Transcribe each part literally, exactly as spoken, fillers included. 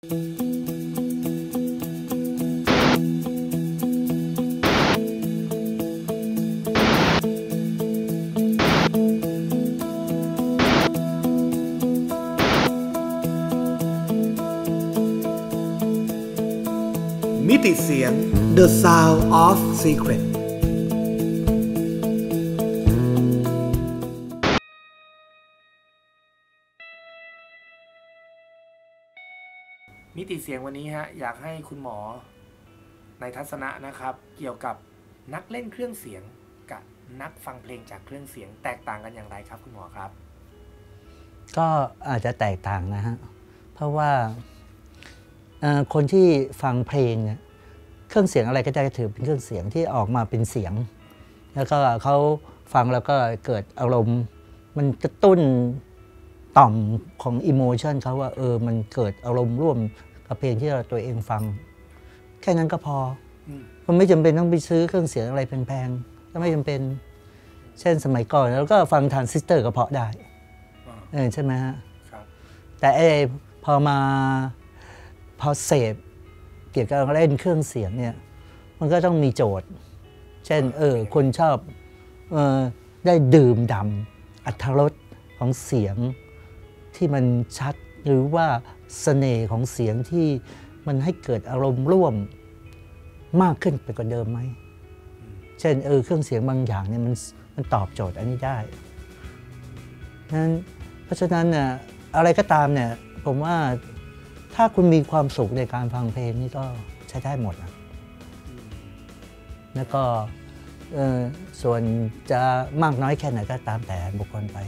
มิติเสียง The Sound of Secret มิติเสียงวันนี้ฮะอยากให้คุณหมอในทัศนะนะครับเกี่ยวกับนักเล่นเครื่องเสียงกับนักฟังเพลงจากเครื่องเสียงแตกต่างกันอย่างไรครับคุณหมอครับก็อาจจะแตกต่างนะฮะเพราะว่าคนที่ฟังเพลงเนี่ยเครื่องเสียงอะไรก็จะถือเป็นเครื่องเสียงที่ออกมาเป็นเสียงแล้วก็เขาฟังแล้วก็เกิดอารมณ์มันกระตุ้นต่อมของอิโมชันเขาว่าเออมันเกิดอารมณ์ร่วมกับเพลงที่เราตัวเองฟังแค่นั้นก็พอมันไม่จำเป็นต้องไปซื้อเครื่องเสียงอะไรแพงๆก็ไม่จำเป็นเช่นสมัยก่อนแล้วก็ฟังทรานซิสเตอร์ก็เพาะได้เออใช่ไหมฮะแต่ไอ้พอมาพอเสพเกี่ยวกับเล่นเครื่องเสียงเนี่ยมันก็ต้องมีโจทย์เช่นเออคนชอบเออได้ดื่มด่ำอรรถรสของเสียงที่มันชัดหรือว่าเสน่ห์ของเสียงที่มันให้เกิดอารมณ์ร่วมมากขึ้นไปกว่าเดิมไหมเช่นเออเครื่องเสียงบางอย่างเนี่ยมันมันตอบโจทย์อันนี้ได้นั้นเพราะฉะนั้นเนี่ยอะไรก็ตามเนี่ยผมว่าถ้าคุณมีความสุขในการฟังเพลงนี่ก็ใช้ได้หมดนะแล้วก็ส่วนจะมากน้อยแค่ไหนก็ตามแต่บุคคลไป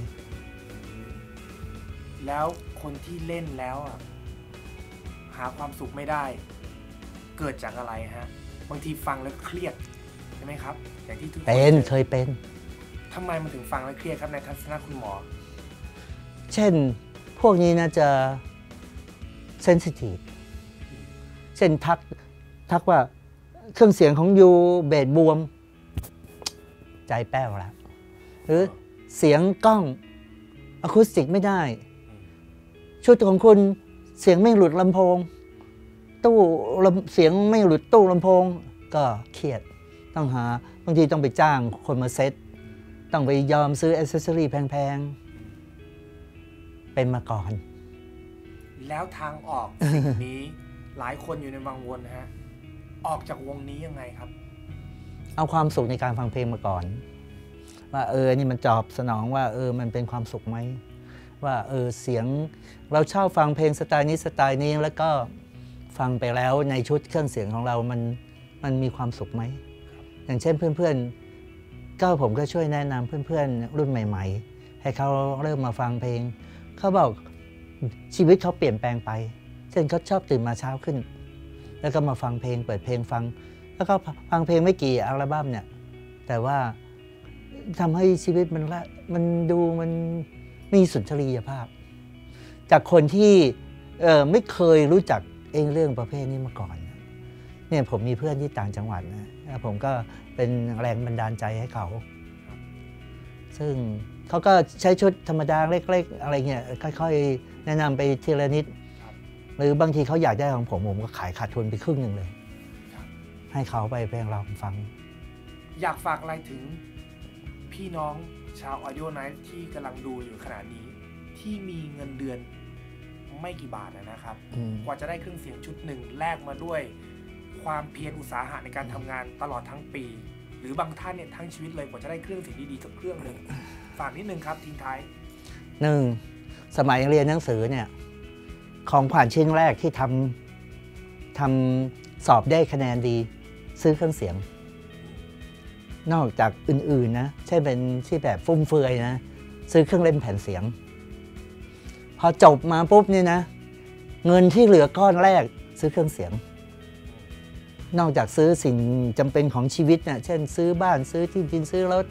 แล้วคนที่เล่นแล้วหาความสุขไม่ได้เกิดจากอะไรฮะบางทีฟังแล้วเครียดใช่ไหมครับอย่างที่ทุกคนเป็นเคยเป็นทำไมมันถึงฟังแล้วเครียดครับในทัศนะคุณหมอเช่นพวกนี้นะจะเซนซิทีฟเช่นทักทักว่าเครื่องเสียงของยูเบสบวมใจแป้วแล้วหรือเสียงกล้องอะคูสติกไม่ได้ชุดของคุณเสียงไม่หลุดลำโพงตู้เสียงไม่หลุดตู้ลำโพงก็เครียดต้องหาบางทีต้องไปจ้างคนมาเซ็ตต้องไปยอมซื้อแอคเซสซอรี่แพงๆเป็นมาก่อนแล้วทางออกสิ่งนี้หลายคนอยู่ในวังวนฮะออกจากวงนี้ยังไงครับเอาความสุขในการฟังเพลงมาก่อนว่าเออนี่มันตอบสนองว่าเออมันเป็นความสุขไหมว่าเออเสียงเราชอบฟังเพลงสไตล์นี้สไตล์นี้แล้วก็ฟังไปแล้วในชุดเครื่องเสียงของเรามันมันมีความสุขไหมอย่างเช่นเพื่อนๆก็ผมก็ช่วยแนะนำเพื่อนๆรุ่นใหม่ๆให้เขาเริ่มมาฟังเพลงเขาบอกชีวิตเขาเปลี่ยนแปลงไปเช่นเขาชอบตื่นมาเช้าขึ้นแล้วก็มาฟังเพลงเปิดเพลงฟังแล้วก็ฟังเพลงไม่กี่อัลบั้มเนี่ยแต่ว่าทำให้ชีวิตมันละมันดูมันมีสุนทรียภาพจากคนที่เออไม่เคยรู้จักเองเรื่องประเภทนี้มาก่อนเนี่ยผมมีเพื่อนที่ต่างจังหวัดนะผมก็เป็นแรงบันดาลใจให้เขาซึ่งเขาก็ใช้ชุดธรรมดาเล็กๆอะไรเงี้ยค่อยๆแนะนำไปทีละนิดหรือบางทีเขาอยากได้ของผมผมก็ขายขาดทุนไปครึ่งหนึ่งเลยให้เขาไปเพลงเราฟังอยากฝากอะไรถึงพี่น้องชาว Audio Night ที่กำลังดูอยู่ขณะนี้ที่มีเงินเดือนไม่กี่บาทนะครับกว่าจะได้เครื่องเสียงชุดหนึ่งแลกมาด้วยความเพียรอุตสาหะในการทำงานตลอดทั้งปีหรือบางท่านเนี่ยทั้งชีวิตเลยกว่าจะได้เครื่องเสียงดีๆสักเครื่องหนึ่งฝากนิดนึงครับทิ้งท้ายหนึ่งสมัยเรียนหนังสือเนี่ยของผ่านชิ้นแรกที่ทำทำสอบได้คะแนนดีซื้อเครื่องเสียงนอกจากอื่นๆนะใช่เป็นที่แบบฟุ่มเฟือยนะซื้อเครื่องเล่นแผ่นเสียงพอจบมาปุ๊บนี่นะเงินที่เหลือก้อนแรกซื้อเครื่องเสียงนอกจากซื้อสิ่งจำเป็นของชีวิตนะเช่นซื้อบ้านซื้อที่ดินซื้อรถ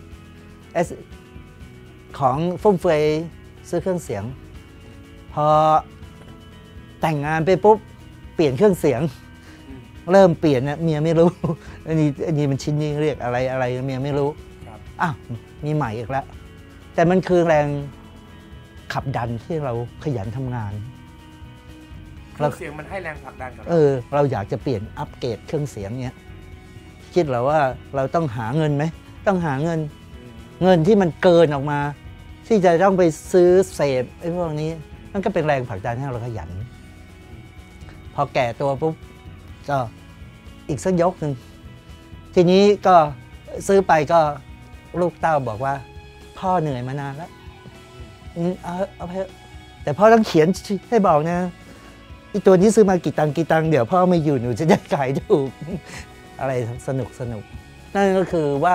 ของฟุ่มเฟือยซื้อเครื่องเสียงพอแต่งงานไปปุ๊บเปลี่ยนเครื่องเสียงเริ่มเปลี่ยนนะเมียไม่รู้อันนี้อันนี้มันชิ้นนี้เรียกอะไรอะไรเมียไม่รู้อ้าวมีใหม่อีกแล้วแต่มันคือแรงขับดันที่เราขยันทำงานเครื่องเสียงมันให้แรงผลักดันกับเราเออเราอยากจะเปลี่ยนอัปเกรดเครื่องเสียงเนี้ยคิดเหรอว่าเราต้องหาเงินไหมต้องหาเงินเงินที่มันเกินออกมาที่จะต้องไปซื้อเสพไอ้พวกนี้มันก็เป็นแรงผลักดันให้เราขยันพอแก่ตัวปุ๊บก็อีกสักยกหนึ่งทีนี้ก็ซื้อไปก็ลูกเต้าบอกว่าพ่อเหนื่อยมานานแล้วเอาเอาไปแต่พ่อต้องเขียนให้บอกนะอีตัวนี้ซื้อมากี่ตังกี่ตังเดี๋ยวพ่อไม่อยู่หนูจะได้ขายถูกอะไรสนุกสนุกนั่นก็คือว่า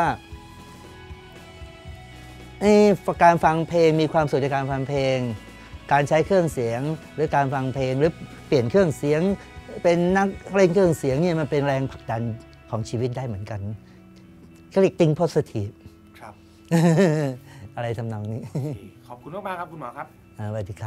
การฟังเพลงมีความสุขจากการฟังเพลงการใช้เครื่องเสียงหรือการฟังเพลงหรือเปลี่ยนเครื่องเสียงเป็นนักเล่นเครื่องเสียงเนี่ยมันเป็นแรงผลักดันของชีวิตได้เหมือนกันก็เรียก think positive ครับอะไรทำนองนี้ขอบคุณมากๆครับคุณหมอครับสวัสดีครับ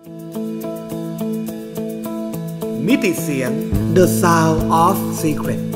มิติเสียง The Sound of Secret